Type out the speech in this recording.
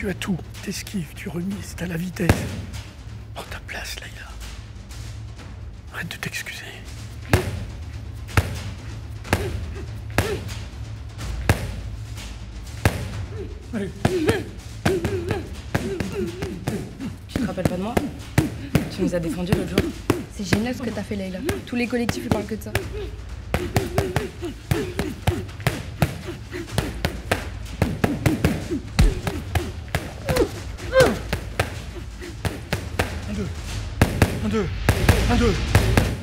Tu as tout. T'esquives, tu remises, t'as la vitesse. Prends ta place, Layla. Arrête de t'excuser. Allez. Tu te rappelles pas de moi? Tu nous as défendus l'autre jour. C'est génial ce que t'as fait, Layla. Tous les collectifs ils parlent que de ça. Un, deux.